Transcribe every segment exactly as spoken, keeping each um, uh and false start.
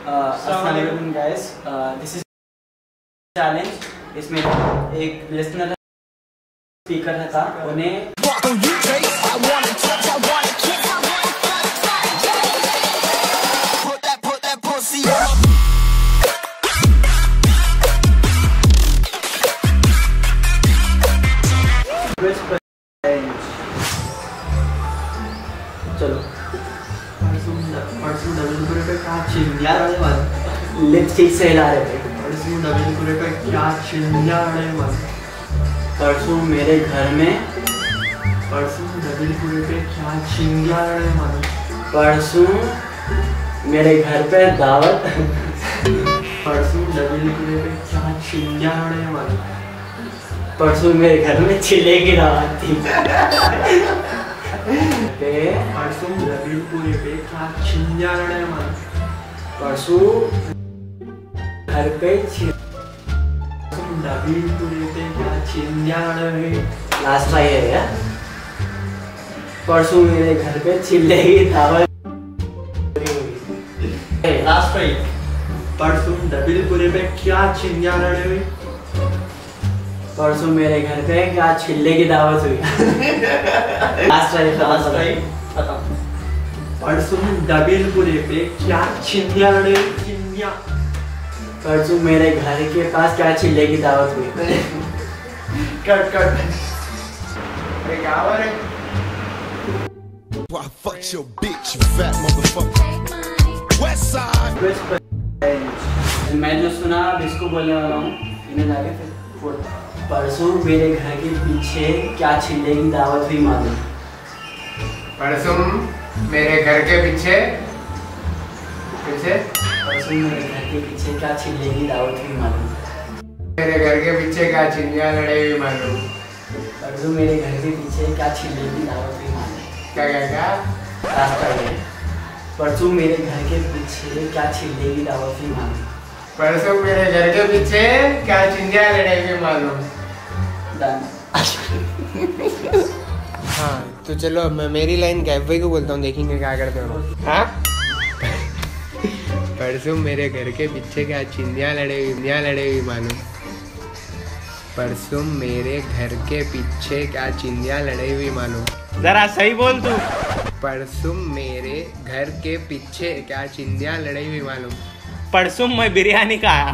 अस्सलामुअलैकुम guys, this is challenge. इसमें एक लिसनर स्पीकर था, उन्हें चलो लिप्स ठीक से हिला रहे थे। परसों मेरे घर में परसों डबलपुरे पे क्या चिंगला रहे मानो परसों मेरे घर पे दावत परसों डबलपुरे पे क्या चिंगला रहे मानो परसों मेरे घर में चिल्ले की दावत थी। परसों डबलपुरे पे क्या चिंगला रहे मानो परसों घर पे डबलपुरे पे क्या चिंगला रहे लास्ट ट्राई है यार। परसों मेरे घर पे चिल्ले की दावत लास्ट ट्राई। परसों डबलपुरे पे क्या चिंगला रहे हुई परसों मेरे घर पे क्या चिल्ले की दावत हुई। लास्ट ट्राई लास्ट ट्राई खत्म। परसों डबलपुरे पे क्या चिंगला रहे चिंगला परसों मेरे घर के पास क्या चिल्ले की दावत हुई। कट कट अरे क्या हो रहा है I fucked your bitch, you fat motherfucker. West side. मैं जो सुना अब इसको बोलने वाला हूँ, इन्हें जाके फिर परसों मेरे घर के पीछे क्या चिल्ले की दावत हुई मालूम। परसों मेरे घर के पीछे पीछे परसों मेरे घर के पीछे क्या चिल्ले की दावत हुई मालूम। मेरे घर के पीछे क्या चिंजिया लड़े हुई मालूम। परसों मेरे घर के पीछे क्या चिल्ले की दावत हुई मालूम। क्या क्या क्या रास्ता है। परसों मेरे घर के पीछे क्या चिल्ले की दावत हुई मालूम। परसों मेरे घर के पीछे क्या चिंजिया लड़े हुई मालूम। हाँ तो चलो मैं मेरी लाइन कैफे को बोलता हूँ, देखेंगे क्या करते हो। हाँ परसों मेरे घर के पीछे क्या चिंजिया लड़े हुई चिंजिया लड़े हुई मालूम। परसों मेरे घर के पीछे क्या चिंजिया लड़े हुई मालूम। जरा सही बोल तू। परसों मेरे घर के पीछे क्या चिंजिया लड़े हुई मालूम। परसों मैं बिरयानी खाया।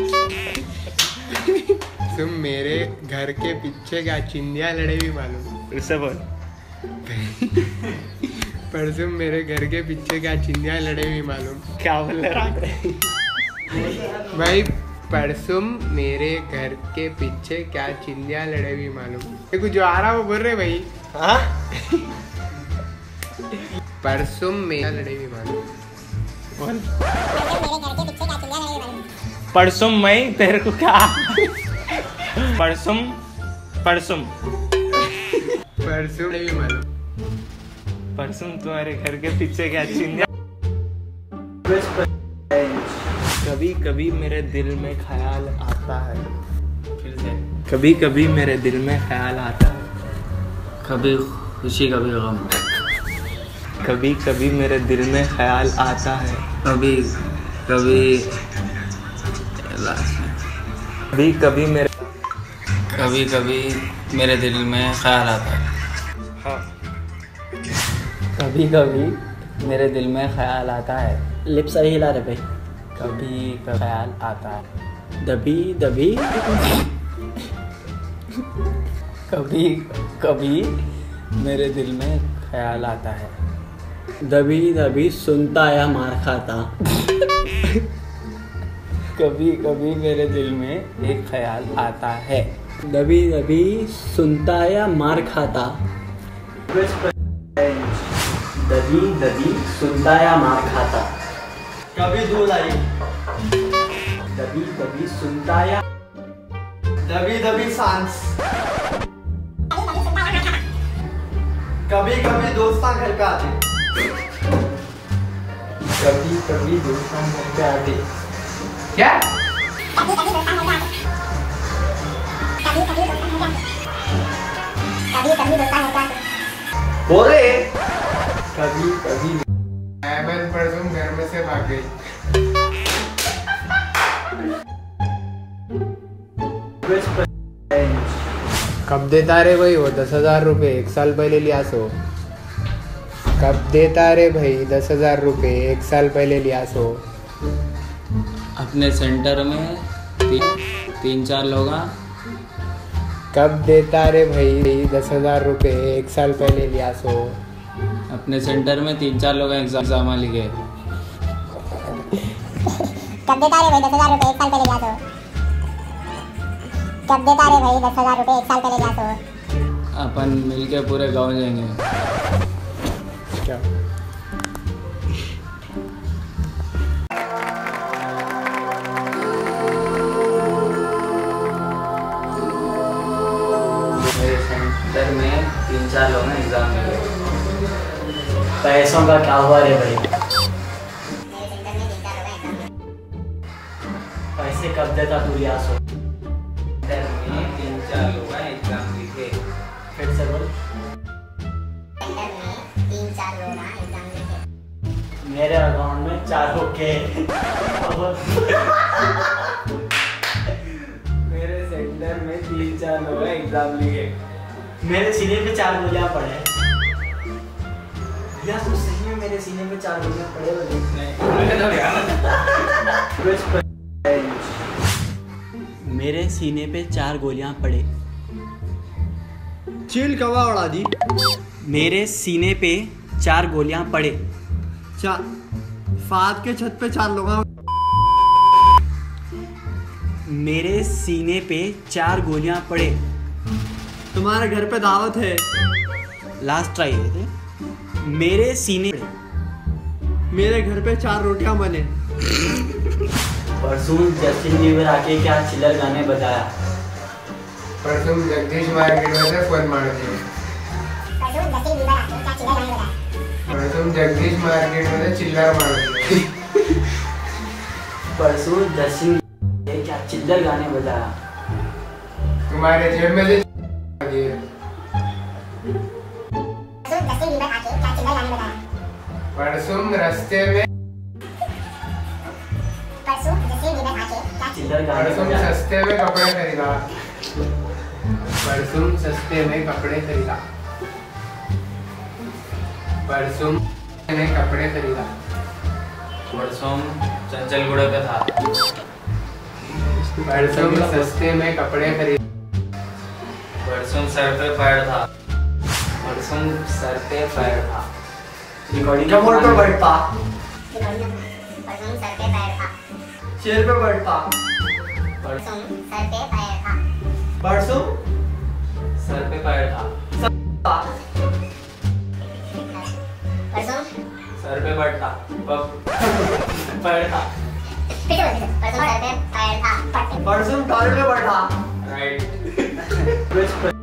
तुम मेरे घर के पीछे क्या चिंजिया लड़े हुई मालूम। फिर से बोल। परसों मेरे घर के पीछे क्या चिंजिया लड़े हुई मालूम। क्या बोल रहा है भाई? परसों मेरे घर के पीछे क्या चिंजिया लड़े हुई मालूम। ये कुछ जो आ रहा वो बोल रहे भाई। हाँ परसों मेरा लड़े हुई मालूम। परसों मैं तेरे को क्या परसों परसों परसों भी मालूम। परसों तुम्हारे घर के पीछे क्या चिंजिया। कभी कभी मेरे दिल में ख्याल आता है। फिर से कभी कभी मेरे दिल में ख्याल आता है। कभी खुशी कभी गम। कभी कभी मेरे दिल में ख्याल आता है। कभी कभी कभी कभी मेरे कभी कभी मेरे दिल में ख्याल आता है। हाँ कभी कभी मेरे दिल में ख्याल आता है। लिप्स सही हिला रहे भाई। कभी ख्याल आता है। दबी दबी कभी कभी मेरे दिल में ख्याल आता है। दबी दबी सुनता या मार खाता। कभी कभी मेरे दिल में एक ख्याल आता है। दबी दबी सुनता या मार खाता। दबी दबी सुनता या मार खाता। कभी दूध आई दबी दबी सुनता या दबी दबी सांस कभी कभी दोस्तां घर पे आते कभी कभी दोस्तों घर पे आते। क्या बोले कभी कभी परसों घर में से भाग गई। कब देता रे भाई वो दस हजार रुपये एक साल पहले लिया सो? कब देता रे भाई दस हजार रुपये एक साल पहले लिया सो? अपने सेंटर में ती, तीन चार लोग हैं। कब देता रे भाई दस हजार रुपये एक साल पहले लिया सो? अपने सेंटर में तीन चार लोग एग्जाम लिखे। कब देता रे भाई दस हजार रुपये एक साल पहले लिया सो? कब देता रे भाई दस हजार रुपये एक साल पहले लिया सो? अपन मिलके पूरे गांव जाएंगे। क्या? मेरे सेंटर में तीन चार लोग हैं एग्जाम में। पैसों का क्या हुआ रे भाई? पैसे कब देता तू लिया सो? सेंटर में तीन चार लोग हैं एग्जाम लिखे। फिर से बोल। सेंटर में तीन चार लोग हैं एग्जाम लिखे। मेरे अकाउंट में चार के मेरे सेंटर में तीन चार लोग हैं एग्जाम लिखे। मेरे सीने पे चार गोलियां पड़े। भैया तू सही में मेरे सीने पे चार गोलियां पड़े हो? मेरे सीने पे चार गोलियां पड़े। चील कवा उड़ा दी। मेरे सीने पे चार गोलियां पड़े। चार फाद के छत पे चार लोग हैं। मेरे सीने पे चार गोलियां पड़े। तुम्हारे घर पे दावत है। लास्ट ट्राई है थे। मेरे सीने पे मेरे घर पे चार रोटियां बने। परसों जस्टिन बीबर आके क्या चिल्लर गाने बजाया? परसों जगदीश मार्केट में से फोन मार दिए। परसों जगदीश मार्केट में से चिल्लर मार दिए। परसों जस्टिन ये क्या चिल्लर गाने बजाया? तुम्हारे जेब में से दिए। परसों रास्ते में चिल्लर गाने परसों बजाया। सस्ते में कपड़े खरीदा। परसों सस्ते में कपड़े खरीदा। परसों मैंने कपड़े खरीदा। परसों चंचलगुड़ा पे था। परसों सस्ते में कपड़े खरीदा। परसों सर पे फायर था। परसों सर पे फायर था। रिकॉर्डिंग का मोड पे बैठता। परसों सर पे पैर था। चेयर पे बैठता। परसों सर पे पैर था। परसों सर पे फायर था। परसों सर पे बैठता। पब पैर था। फिर से बोल, परसों सर पे पैर था। परसों टॉयलेट में बैठा। राइट। कुछ